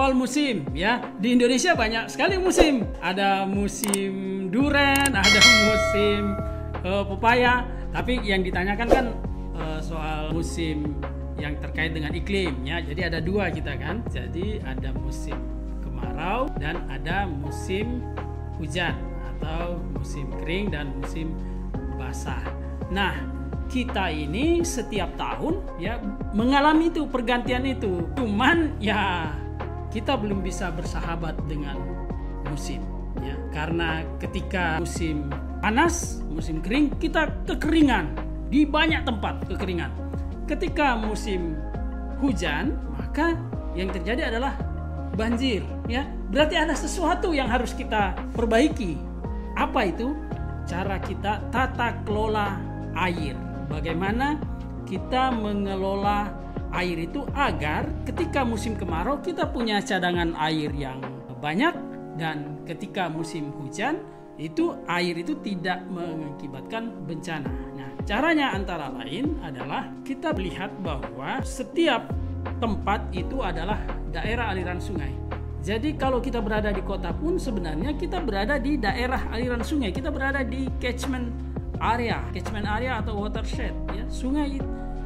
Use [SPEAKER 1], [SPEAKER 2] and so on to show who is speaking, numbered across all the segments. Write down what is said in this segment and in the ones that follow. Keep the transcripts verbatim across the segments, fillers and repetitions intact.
[SPEAKER 1] soal musim ya. Di Indonesia banyak sekali musim. Ada musim durian, ada musim uh, pepaya. Tapi yang ditanyakan kan uh, soal musim yang terkait dengan iklim ya. Jadi ada dua kita kan. Jadi ada musim kemarau dan ada musim hujan atau musim kering dan musim basah. Nah, kita ini setiap tahun ya mengalami itu pergantian itu. Cuman ya kita belum bisa bersahabat dengan musim ya. Karena ketika musim panas, musim kering, kita kekeringan di banyak tempat kekeringan. Ketika musim hujan, maka yang terjadi adalah banjir ya. Berarti ada sesuatu yang harus kita perbaiki. Apa itu? Cara kita tata kelola air. Bagaimana kita mengelola air itu agar ketika musim kemarau kita punya cadangan air yang banyak, dan ketika musim hujan itu air itu tidak mengakibatkan bencana. Nah, caranya antara lain adalah kita melihat bahwa setiap tempat itu adalah daerah aliran sungai. Jadi kalau kita berada di kota pun sebenarnya kita berada di daerah aliran sungai, kita berada di catchment area, catchment area atau watershed ya. Sungai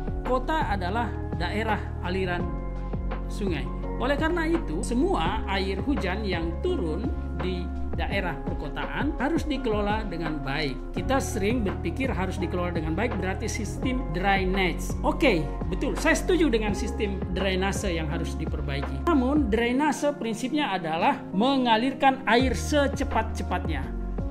[SPEAKER 1] kota adalah daerah aliran sungai. Oleh karena itu, semua air hujan yang turun di daerah perkotaan harus dikelola dengan baik. Kita sering berpikir harus dikelola dengan baik berarti sistem drainage. Oke, betul. Saya setuju dengan sistem drainase yang harus diperbaiki. Namun, drainase prinsipnya adalah mengalirkan air secepat-cepatnya.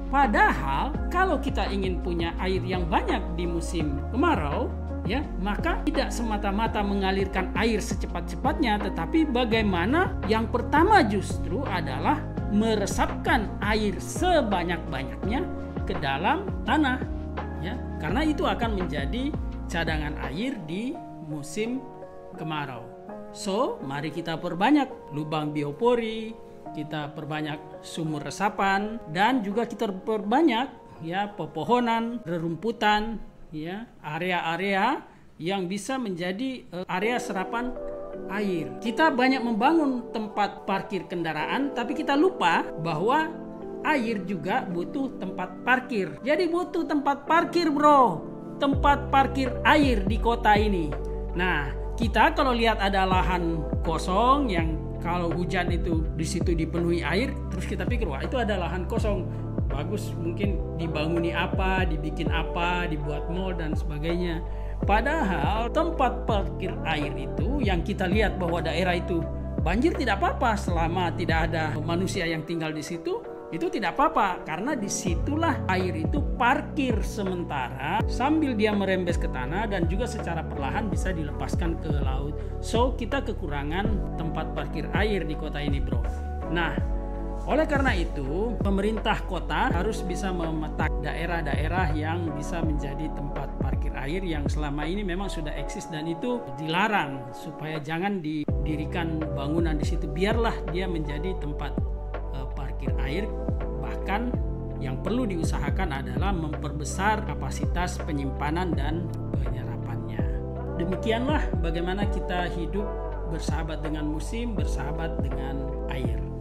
[SPEAKER 1] Padahal kalau kita ingin punya air yang banyak di musim kemarau ya, maka tidak semata-mata mengalirkan air secepat-cepatnya, tetapi bagaimana yang pertama justru adalah meresapkan air sebanyak-banyaknya ke dalam tanah ya, karena itu akan menjadi cadangan air di musim kemarau. So, mari kita perbanyak lubang biopori, kita perbanyak sumur resapan, dan juga kita perbanyak ya pepohonan, rerumputan ya, area-area yang bisa menjadi uh, area serapan air. Kita banyak membangun tempat parkir kendaraan, tapi kita lupa bahwa air juga butuh tempat parkir. Jadi butuh tempat parkir, bro. Tempat parkir air di kota ini. Nah, kita kalau lihat ada lahan kosong yang kalau hujan itu di situ dipenuhi air, terus kita pikir wah itu ada lahan kosong, bagus, mungkin dibanguni apa, dibikin apa, dibuat mall dan sebagainya. Padahal tempat parkir air itu yang kita lihat bahwa daerah itu banjir tidak apa-apa selama tidak ada manusia yang tinggal di situ, itu tidak apa-apa karena disitulah air itu parkir sementara sambil dia merembes ke tanah dan juga secara perlahan bisa dilepaskan ke laut. So kita kekurangan tempat parkir air di kota ini, bro. Nah, oleh karena itu, pemerintah kota harus bisa memetak daerah-daerah yang bisa menjadi tempat parkir air yang selama ini memang sudah eksis dan itu dilarang supaya jangan didirikan bangunan di situ. Biarlah dia menjadi tempat uh, parkir air. Bahkan yang perlu diusahakan adalah memperbesar kapasitas penyimpanan dan penyerapannya. Demikianlah bagaimana kita hidup bersahabat dengan musim, bersahabat dengan air.